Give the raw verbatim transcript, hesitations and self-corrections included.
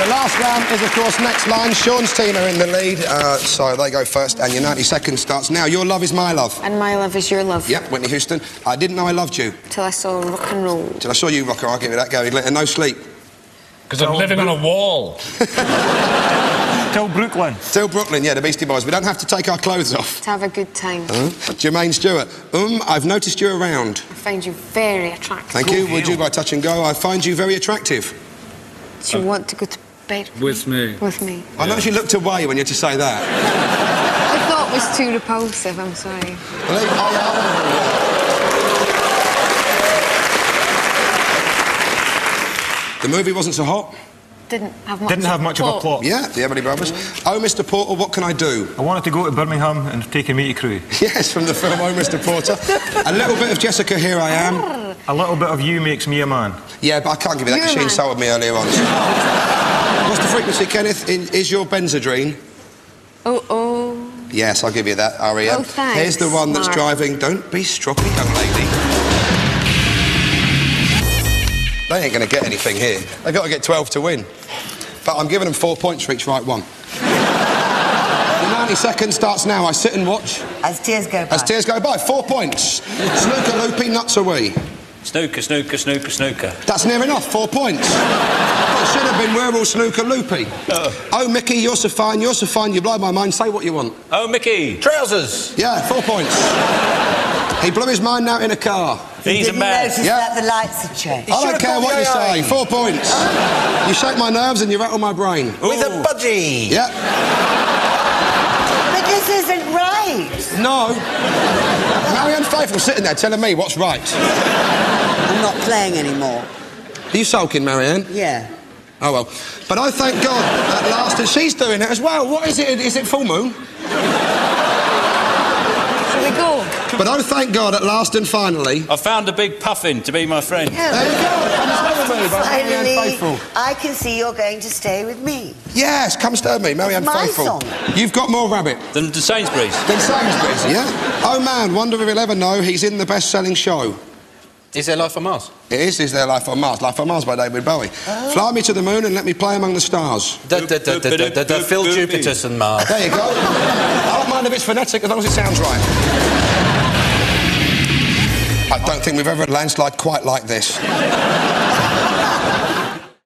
The last round is, of course, next line. Sean's team are in the lead, uh, so they go first, and your ninety seconds starts now. Your love is my love. And my love is your love. Yep, Whitney Houston. I didn't know I loved you. Till I saw rock and roll. Till I saw you, rocker. I'll give you that, Gary Glitter. No sleep. Because I'm living on a wall. Till Brooklyn. Till Brooklyn, yeah, the Beastie Boys. We don't have to take our clothes off. To have a good time. Uh, Jermaine Stewart. Um, I've noticed you around. I find you very attractive. Thank you. Would you by touch and go? I find you very attractive. Do you uh, want to go to bed with, with me? me? With me. I noticed you looked away when you had to say that. I thought it was too repulsive, I'm sorry. Well, I, I, the movie wasn't so hot. Didn't have much, Didn't have much of a plot. Yeah, the Everly Brothers. Oh, Mister Porter, what can I do? I wanted to go to Birmingham and take a meaty crew. Yes, from the film Oh, Mister Porter. A little bit of Jessica, Here I Am. A little bit of you makes me a man. Yeah, but I can't give you that because she insulted me earlier on. What's the frequency, Kenneth? In, is your Benzodrine? Oh, oh. Yes, I'll give you that, R E M. Oh, thanks. Here's the one that's Mark. driving. Don't be stroppy, young lady. They ain't going to get anything here. They've got to get twelve to win. But I'm giving them four points for each right one. The ninety seconds starts now. I sit and watch. As tears go by. As tears go by. Four points. Snooker, loopy, nuts away. Snooker, snooker, snooker, snooker. That's near enough. Four points. It should have been we're all snooker loopy. Uh. Oh, Mickey, you're so fine, you're so fine, you blow my mind. Say what you want. Oh, Mickey, trousers. Yeah, four points. He blew his mind out in a car. He's a man. Notice yeah. that the lights have changed. I don't care what you say. Four points. You shake my nerves and you rattle my brain. Ooh. With a budgie. Yeah. But this isn't right. No. Marianne Faithfull sitting there telling me what's right. I'm not playing anymore. Are you sulking, Marianne? Yeah. Oh, well. But I thank God at last, and she's doing it as well. What is it? Is it full moon? Shall we go? But oh, thank God, at last and finally... I found a big puffin to be my friend. Yeah. There you go. Come stay with me, by Marianne Faithfull. I can see you're going to stay with me. Yes, come stay with me, Marianne My Faithfull. song. You've got more rabbit. Than the Sainsbury's. Than Sainsbury's, yeah? Oh, man, wonder if he'll ever know he's in the best-selling show. Is there life on Mars? It is, Is There Life on Mars? Life on Mars by David Bowie. Oh. Fly me to the moon and let me play among the stars. The Phill, Jupiter and Mars. There you go. I don't mind if it's phonetic as long as it sounds right. I don't think we've ever had a landslide quite like this.